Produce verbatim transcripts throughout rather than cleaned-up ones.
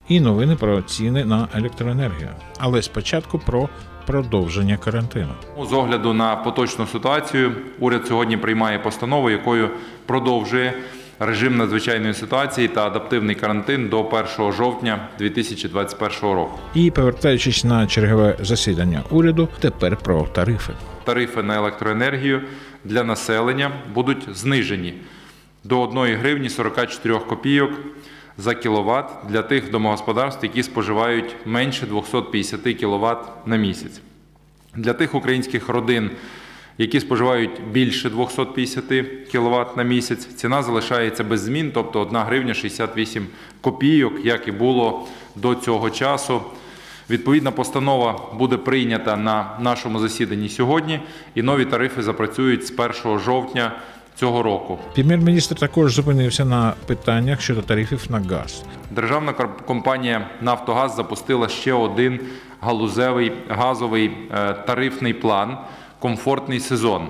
і новини про ціни на електроенергію. Але спочатку про продовження карантину. З огляду на поточну ситуацію, уряд сьогодні приймає постанову, якою продовжує режим надзвичайної ситуації та адаптивний карантин до першого жовтня дві тисячі двадцять першого року. І повертаючись на чергове засідання уряду, тепер про тарифи. Тарифи на електроенергію для населення будуть знижені до однієї гривні сорок чотири копійок за кіловат для тих домогосподарств, які споживають менше двісті п'ятдесят кіловат на місяць. Для тих українських родин, які споживають більше двісті п'ятдесят кіловат на місяць, ціна залишається без змін, тобто одна гривня шістдесят вісім копійок, як і було до цього часу. Відповідна постанова буде прийнята на нашому засіданні сьогодні, і нові тарифи запрацюють з першого жовтня цього року. Прем'єр-міністр також зупинився на питаннях щодо тарифів на газ. Державна компанія «Нафтогаз» запустила ще один галузевий газовий тарифний план «Комфортний сезон».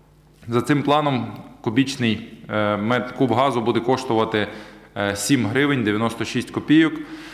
За цим планом кубічний куб газу буде коштувати сім гривень дев'яносто шість копійок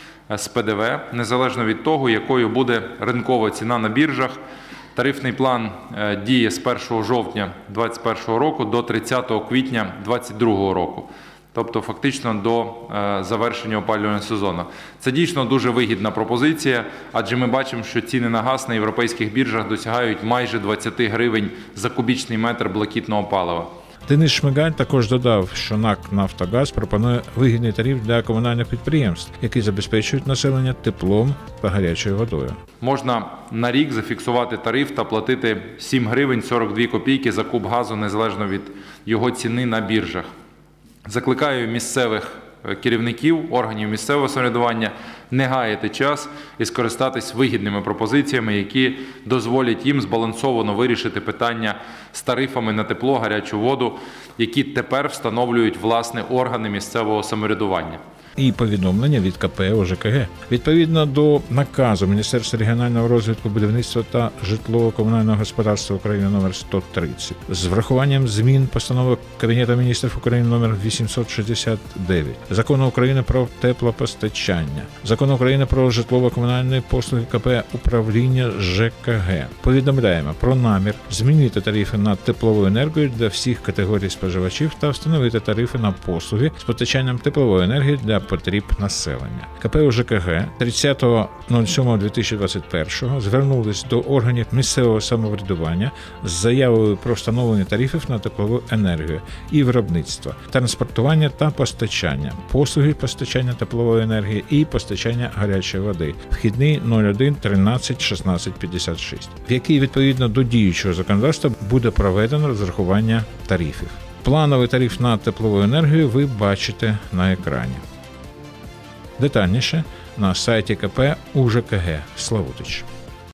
з Пе Де Ве, незалежно від того, якою буде ринкова ціна на біржах. Тарифний план діє з першого жовтня двадцять першого року до тридцятого квітня двадцять другого року, тобто фактично до завершення опалювального сезону. Це дійсно дуже вигідна пропозиція, адже ми бачимо, що ціни на газ на європейських біржах досягають майже двадцять гривень за кубічний метр блакитного палива. Денис Шмигаль також додав, що НАК «Нафтогаз» пропонує вигідний тариф для комунальних підприємств, які забезпечують населення теплом та гарячою водою. Можна на рік зафіксувати тариф та платити сім гривень сорок дві копійки за куб газу, незалежно від його ціни на біржах. Закликаю місцевих керівників органів місцевого самоврядування не гаяти час і скористатись вигідними пропозиціями, які дозволять їм збалансовано вирішити питання з тарифами на тепло, гарячу воду, які тепер встановлюють власне органи місцевого самоврядування. І повідомлення від Ка Пе О Же Ка Ге. Відповідно до наказу Міністерства регіонального розвитку, будівництва та житлово-комунального господарства України номер сто тридцять, з врахуванням змін постанови Кабінету міністрів України номер вісімсот шістдесят дев'ять, Закону України про теплопостачання, Закону України про житлово-комунальні послуги Ка Пе Управління Же Ка Ге, повідомляємо про намір змінити тарифи на теплову енергію для всіх категорій споживачів та встановити тарифи на послуги з постачанням теплової енергії для потріб населення. Ка Пе О Же Ка Ге тридцятого сьомого дві тисячі двадцять першого звернулись до органів місцевого самоврядування з заявою про встановлення тарифів на теплову енергію і виробництво, транспортування та постачання, послуги постачання теплової енергії і постачання гарячої води, вхідний нуль один тринадцять шістнадцять п'ятдесят шість, в який відповідно до діючого законодавства буде проведено розрахування тарифів. Плановий тариф на теплову енергію ви бачите на екрані. Детальніше на сайті Ка Пе У Же Ка Ге. Славутич.